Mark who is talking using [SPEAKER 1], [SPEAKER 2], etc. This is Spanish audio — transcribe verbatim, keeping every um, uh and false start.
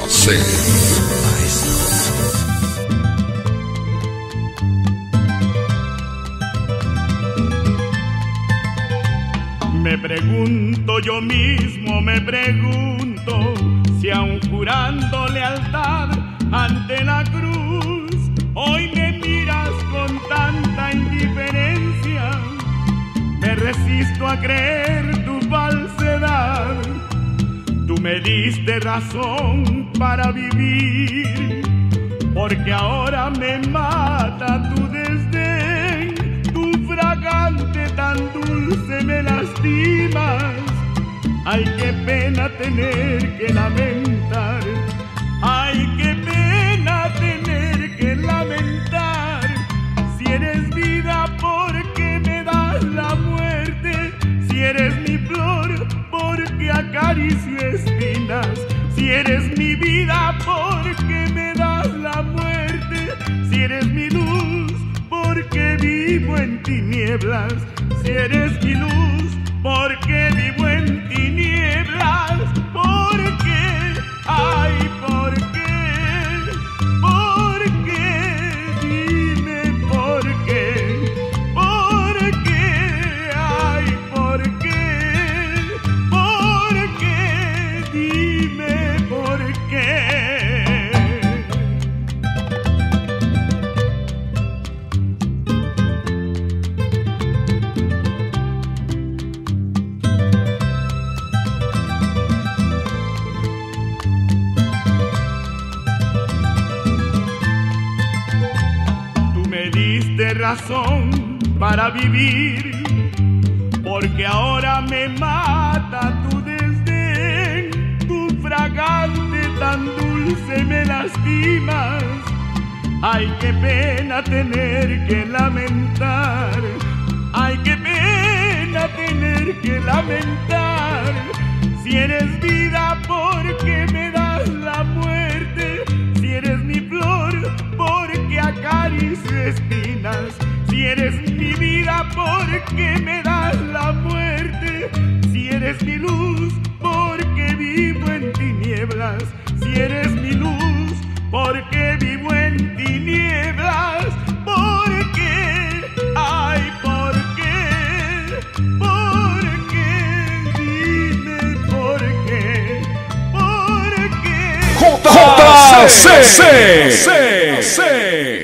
[SPEAKER 1] C.
[SPEAKER 2] Me pregunto, yo mismo me pregunto, si aun jurando lealtad ante la cruz, hoy me miras con tanta indiferencia. Me resisto a creer tu falsedad. Tú me diste razón para vivir, porque ahora me mata tu desdén. Tu fragante tan dulce me lastimas. Ay, qué pena tener que lamentar. Ay, qué pena tener que lamentar. Si eres vida, ¿por qué me das la muerte? Si eres mi flor, ¿por qué acaricio espinas? Si eres mi vida, ¿por qué me das la muerte? Si eres mi luz, ¿por qué vivo en tinieblas? Si eres mi luz, ¿por qué vivo en tinieblas? ¿Por qué? Ay, ¿por qué? ¿Por qué? Dime por qué. ¿Por qué? Ay, ¿por qué? ¿Por qué? Dime por qué. Diste razón para vivir, porque ahora me mata tu desdén. Tu fragante tan dulce me lastimas. Ay, qué pena tener que lamentar. Ay, qué pena tener que lamentar. Si eres vida, ¿por qué me das la muerte? Si eres mi flor, ¿por qué acaricio espinas? Si eres mi vida, ¿por qué me das la muerte? Si eres mi luz, ¿por qué vivo en tinieblas? Si eres mi luz, ¿por qué vivo en tinieblas? ¿Por qué? Ay, ¿por qué? ¿Por qué? Dime por qué. ¿Por qué?
[SPEAKER 1] J C C